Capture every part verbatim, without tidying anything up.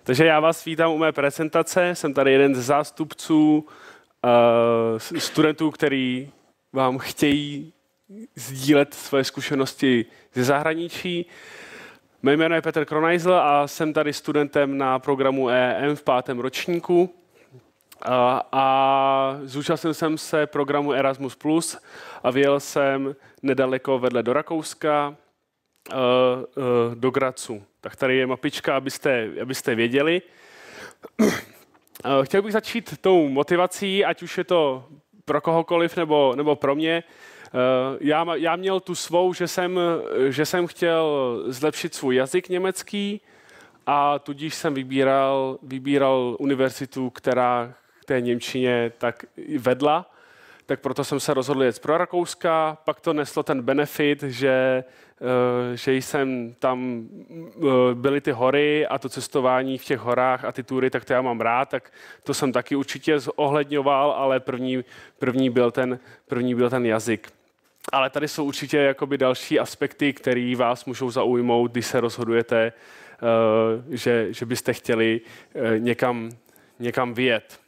Takže já vás vítám u mé prezentace. Jsem tady jeden ze zástupců uh, studentů, který vám chtějí sdílet své zkušenosti ze zahraničí. Mé jméno je Petr Kronajzl a jsem tady studentem na programu E E M v pátém ročníku. A, a zúčastnil jsem se programu Erasmus plus a vyjel jsem nedaleko vedle do Rakouska, uh, uh, do Grazu. Tak tady je mapička, abyste, abyste věděli. Chtěl bych začít tou motivací, ať už je to pro kohokoliv nebo, nebo pro mě. Já, já měl tu svou, že jsem, že jsem chtěl zlepšit svůj jazyk německý a tudíž jsem vybíral, vybíral univerzitu, která k té němčině tak vedla. Tak proto jsem se rozhodl jet pro Rakouska, pak to neslo ten benefit, že, že jsem tam, byly ty hory a to cestování v těch horách a ty tury, tak to já mám rád, tak to jsem taky určitě zohledňoval, ale první, první, byl, ten, první byl ten jazyk. Ale tady jsou určitě jakoby další aspekty, které vás můžou zaujmout, když se rozhodujete, že, že byste chtěli někam, někam vyjet.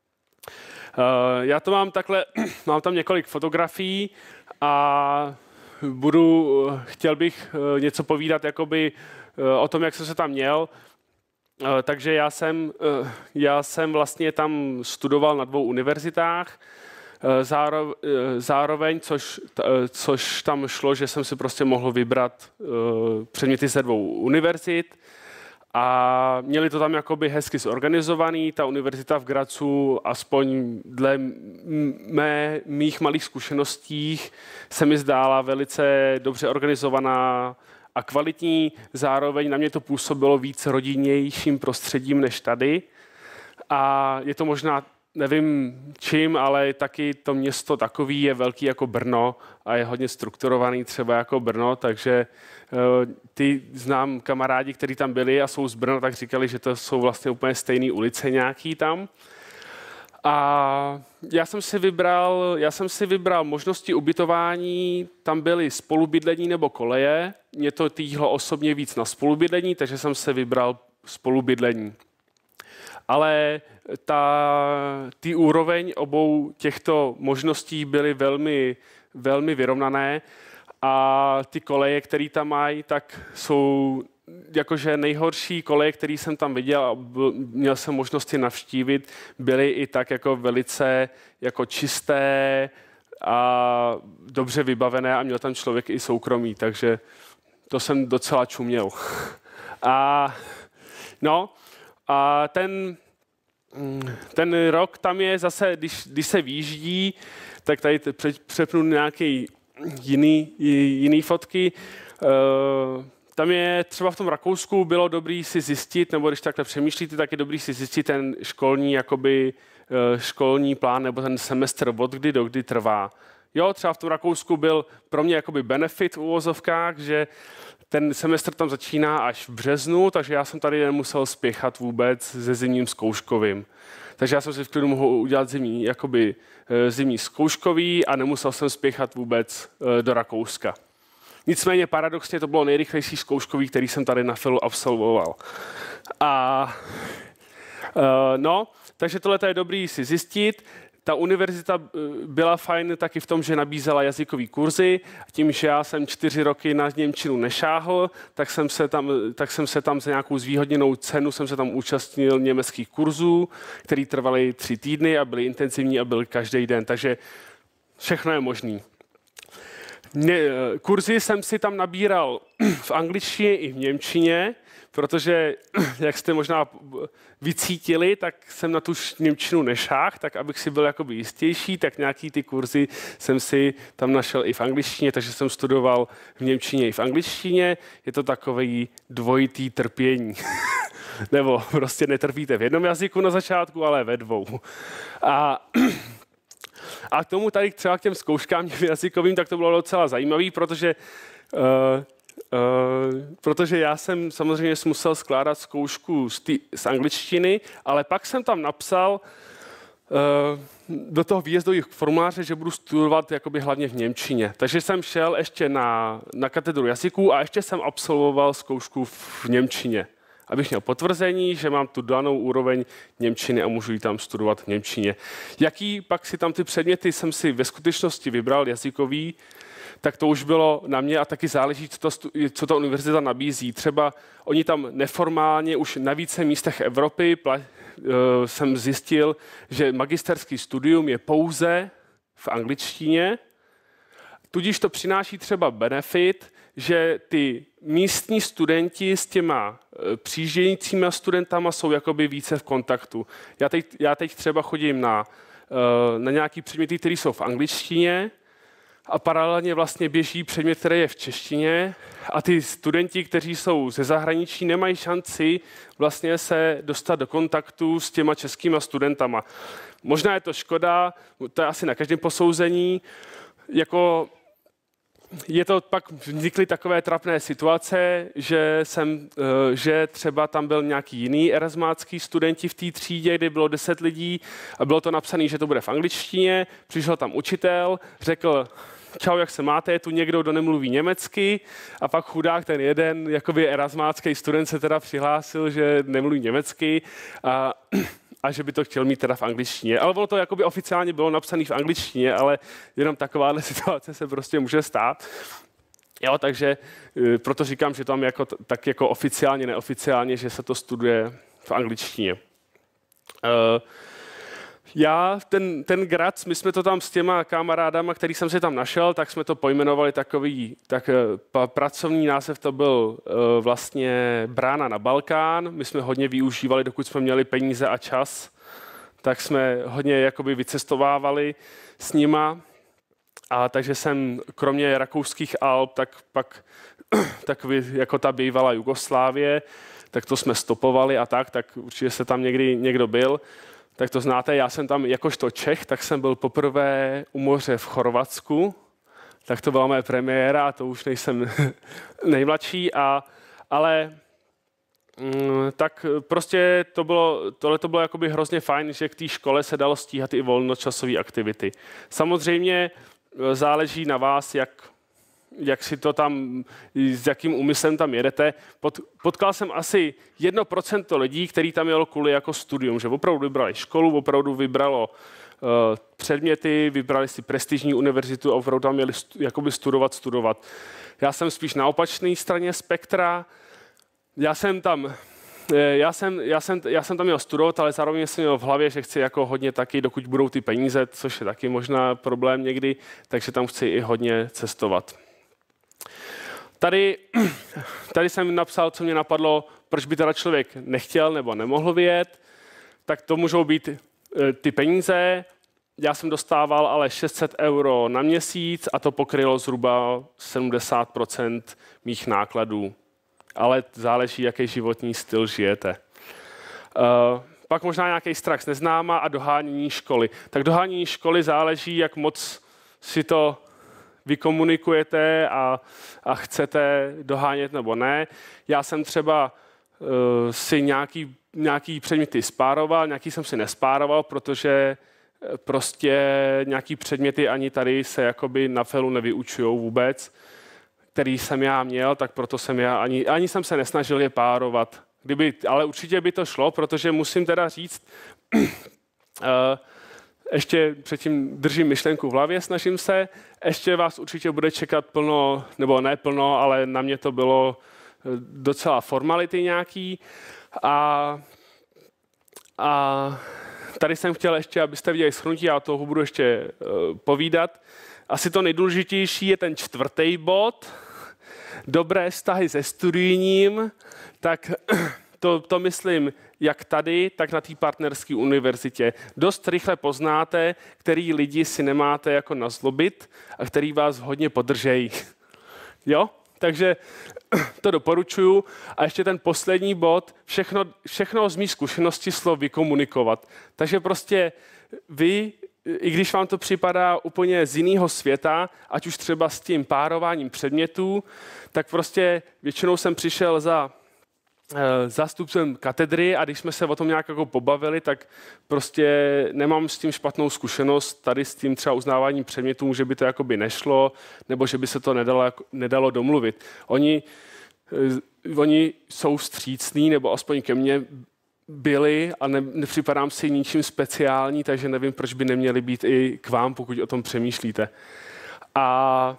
Já to mám takhle, mám tam několik fotografií a budu, chtěl bych něco povídat jakoby o tom, jak jsem se tam měl. Takže já jsem, já jsem vlastně tam studoval na dvou univerzitách. Zároveň, což, což tam šlo, že jsem si prostě mohl vybrat předměty ze dvou univerzit. A měli to tam jakoby hezky zorganizovaný. Ta univerzita v Grazu, aspoň dle mé, mých malých zkušeností, se mi zdála velice dobře organizovaná a kvalitní. Zároveň na mě to působilo víc rodinnějším prostředím než tady. A je to možná, nevím čím, ale taky to město takový je velký jako Brno a je hodně strukturovaný třeba jako Brno, takže ty znám kamarádi, kteří tam byli a jsou z Brna, tak říkali, že to jsou vlastně úplně stejné ulice nějaký tam. A já jsem si vybral, já jsem si vybral možnosti ubytování, tam byly spolubydlení nebo koleje. Mě to týhlo osobně víc na spolubydlení, takže jsem se vybral spolubydlení. Ale ta, ty úroveň obou těchto možností byly velmi, velmi vyrovnané a ty koleje, které tam mají, tak jsou jakože nejhorší koleje, které jsem tam viděl a měl jsem možnosti navštívit, byly i tak jako velice jako čisté a dobře vybavené a měl tam člověk i soukromí, takže to jsem docela čuměl. A no, a ten, ten rok tam je zase, když, když se výjíždí, tak tady přepnu nějaký jiný, jiný fotky. Tam je třeba v tom Rakousku bylo dobrý si zjistit, nebo když takhle přemýšlíte, tak je dobrý si zjistit ten školní, jakoby, školní plán nebo ten semestr od kdy do kdy trvá. Jo, třeba v tom Rakousku byl pro mě jakoby benefit v uvozovkách, že ten semestr tam začíná až v březnu, takže já jsem tady nemusel spěchat vůbec se zimním zkouškovým. Takže já jsem si v klidu mohl udělat zimní, jakoby, zimní zkouškový a nemusel jsem spěchat vůbec do Rakouska. Nicméně paradoxně to bylo nejrychlejší zkouškový, který jsem tady na Filu absolvoval. A no, takže tohle je dobrý si zjistit. Ta univerzita byla fajn taky v tom, že nabízela jazykové kurzy. Tím, že já jsem čtyři roky na němčinu nešáhl, tak jsem se tam, tak jsem se tam za nějakou zvýhodněnou cenu jsem se tam účastnil německých kurzů, které trvaly tři týdny a byly intenzivní a byly každý den. Takže všechno je možné. Kurzy jsem si tam nabíral v angličtině i v němčině, protože, jak jste možná vycítili, tak jsem na tu němčinu nešáhl, tak abych si byl jakoby jistější, tak nějaký ty kurzy jsem si tam našel i v angličtině, takže jsem studoval v němčině i v angličtině. Je to takový dvojitý trpění. Nebo prostě netrpíte v jednom jazyku na začátku, ale ve dvou. A A k tomu tady třeba k těm zkouškám jazykovým, tak to bylo docela zajímavý, protože, uh, uh, protože já jsem samozřejmě musel skládat zkoušku z, tý, z angličtiny, ale pak jsem tam napsal uh, do toho výjezdových formuláře, že budu studovat jakoby hlavně v němčině. Takže jsem šel ještě na, na katedru jazyků a ještě jsem absolvoval zkoušku v němčině. abych měl potvrzení, že mám tu danou úroveň němčiny a můžu ji tam studovat v němčině. Jaký pak si tam ty předměty jsem si ve skutečnosti vybral jazykový, tak to už bylo na mě a taky záleží, co, to, co ta univerzita nabízí. Třeba oni tam neformálně už na více místech Evropy pla, uh, jsem zjistil, že magisterský studium je pouze v angličtině, tudíž to přináší třeba benefit, že ty místní studenti s těma přijíždějícíma studentama jsou jakoby více v kontaktu. Já teď, já teď třeba chodím na, na nějaký předměty, které jsou v angličtině a paralelně vlastně běží předmět, který je v češtině a ty studenti, kteří jsou ze zahraničí, nemají šanci vlastně se dostat do kontaktu s těma českýma studentama. Možná je to škoda, to je asi na každém posouzení, jako je to pak vznikly takové trapné situace, že, jsem, že třeba tam byl nějaký jiný erasmácký studenti v té třídě, kdy bylo deset lidí a bylo to napsané, že to bude v angličtině. Přišel tam učitel, řekl, čau, jak se máte, je tu někdo, kdo nemluví německy a pak chudák ten jeden, jakoby erasmácký student se teda přihlásil, že nemluví německy a a že by to chtěl mít teda v angličtině. Ale bylo to jakoby oficiálně bylo napsané v angličtině, ale jenom takováhle situace se prostě může stát. Jo, takže proto říkám, že tam jako, tak jako oficiálně, neoficiálně, že se to studuje v angličtině. Uh, já, ten, ten Graz, my jsme to tam s těma kamarádama, který jsem si tam našel, tak jsme to pojmenovali takový, tak pa, pracovní název to byl uh, vlastně Brána na Balkán. My jsme hodně využívali, dokud jsme měli peníze a čas, tak jsme hodně jakoby vycestovávali s nima. A takže jsem kromě rakouských Alp, tak pak takový jako ta bývalá Jugoslávie, tak to jsme stopovali a tak, tak určitě se tam někdy někdo byl. Tak to znáte, já jsem tam jakožto Čech, tak jsem byl poprvé u moře v Chorvatsku, tak to byla moje premiéra a to už nejsem nejmladší, a, ale mm, tak prostě to bylo, tohle to bylo jakoby hrozně fajn, že k té škole se dalo stíhat i volnočasové aktivity. Samozřejmě záleží na vás, jak jak si to tam, s jakým úmyslem tam jedete. Pot, potkal jsem asi jedno procento lidí, který tam jelo kvůli jako studium, že opravdu vybrali školu, opravdu vybralo uh, předměty, vybrali si prestižní univerzitu a opravdu tam měli stu, jakoby studovat, studovat. Já jsem spíš na opačné straně spektra. Já jsem tam, já jsem, já jsem, já jsem tam měl studovat, ale zároveň jsem měl v hlavě, že chci jako hodně taky, dokud budou ty peníze, což je taky možná problém někdy, takže tam chci i hodně cestovat. Tady, tady jsem napsal, co mě napadlo, proč by teda člověk nechtěl nebo nemohl vyjet, tak to můžou být ty peníze. Já jsem dostával ale šest set euro na měsíc a to pokrylo zhruba sedmdesát procent mých nákladů. Ale záleží, jaký životní styl žijete. Uh, pak možná nějaký strach z neznáma a dohánění školy. Tak dohánění školy záleží, jak moc si to vykomunikujete a, a chcete dohánět nebo ne. Já jsem třeba uh, si nějaký, nějaký předměty spároval, nějaký jsem si nespároval, protože prostě nějaký předměty ani tady se jakoby na felu nevyučujou vůbec, který jsem já měl, tak proto jsem já ani, ani jsem se nesnažil je párovat. Kdyby, ale určitě by to šlo, protože musím teda říct, uh, ještě předtím držím myšlenku v hlavě, snažím se, ještě vás určitě bude čekat plno, nebo ne plno, ale na mě to bylo docela formality nějaký. A, a tady jsem chtěl ještě, abyste viděli shrnutí, já toho budu ještě uh, povídat. Asi to nejdůležitější je ten čtvrtý bod, dobré vztahy se studijním, tak to, to myslím jak tady, tak na té partnerské univerzitě. Dost rychle poznáte, který lidi si nemáte jako nazlobit a který vás hodně podržejí. Jo? Takže to doporučuju. A ještě ten poslední bod, všechno, všechno z mých zkušeností šlo vykomunikovat. Takže prostě vy, i když vám to připadá úplně z jiného světa, ať už třeba s tím párováním předmětů, tak prostě většinou jsem přišel za zástupcem katedry a když jsme se o tom nějak jako pobavili, tak prostě nemám s tím špatnou zkušenost. Tady s tím třeba uznáváním předmětů, že by to jakoby nešlo, nebo že by se to nedalo, nedalo domluvit. Oni oni jsou vstřícní, nebo aspoň ke mně byli a ne, nepřipadám si ničím speciální, takže nevím, proč by neměli být i k vám, pokud o tom přemýšlíte. A,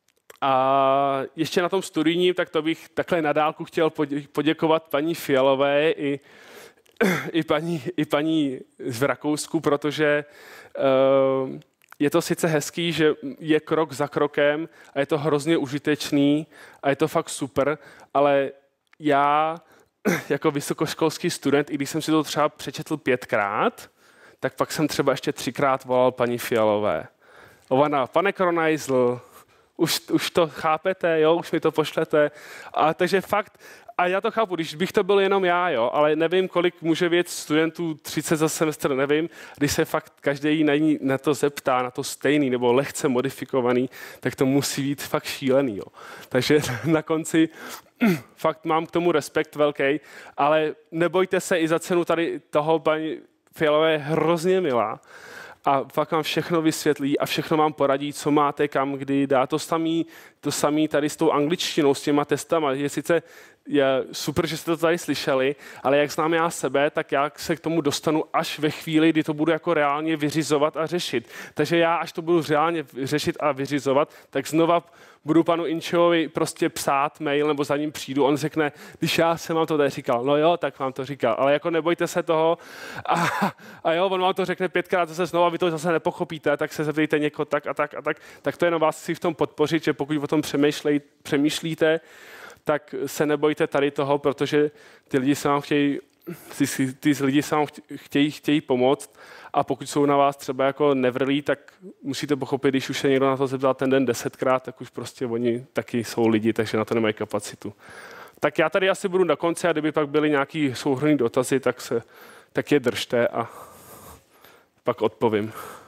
a ještě na tom studijním, tak to bych takhle na dálku chtěl poděkovat paní Fialové i, i, paní, i paní z Rakousku, protože uh, je to sice hezký, že je krok za krokem a je to hrozně užitečný a je to fakt super, ale já jako vysokoškolský student, i když jsem si to třeba přečetl pětkrát, tak pak jsem třeba ještě třikrát volal paní Fialové. Ona, pane Kronajzl, už, už to chápete, jo, už mi to pošlete. A takže fakt, a já to chápu, když bych to byl jenom já, jo, ale nevím, kolik může věc studentů, třicet za semestr, nevím, když se fakt každý na, ní, na to zeptá, na to stejný nebo lehce modifikovaný, tak to musí být fakt šílený, jo. Takže na konci fakt mám k tomu respekt velký, ale nebojte se, i za cenu tady toho paní Fialové je hrozně milá. A fakt vám všechno vysvětlí a všechno vám poradí, co máte, kam, kdy dá. To samý, to samý tady s tou angličtinou, s těma testama. Je sice je super, že jste to tady slyšeli, ale jak znám já sebe, tak já se k tomu dostanu až ve chvíli, kdy to budu jako reálně vyřizovat a řešit. Takže já, až to budu reálně řešit a vyřizovat, tak znova budu panu Inčovi prostě psát mail, nebo za ním přijdu. On řekne, když já jsem vám to tady říkal, no jo, tak vám to říkal, ale jako nebojte se toho. A, a jo, on vám to řekne pětkrát zase znova, vy to zase nepochopíte, tak se zeptejte někoho tak a tak a tak. Tak to jenom vás chci v tom podpořit, že pokud o tom přemýšlíte, tak se nebojte tady toho, protože ty lidi se vám chtějí, ty, ty lidi se vám chtějí, chtějí pomoct a pokud jsou na vás třeba jako nevrlí, tak musíte pochopit, když už se někdo na to zeptal ten den desetkrát, tak už prostě oni taky jsou lidi, takže na to nemají kapacitu. Tak já tady asi budu na konci a kdyby pak byly nějaký souhrnný dotazy, tak, se, tak je držte a pak odpovím.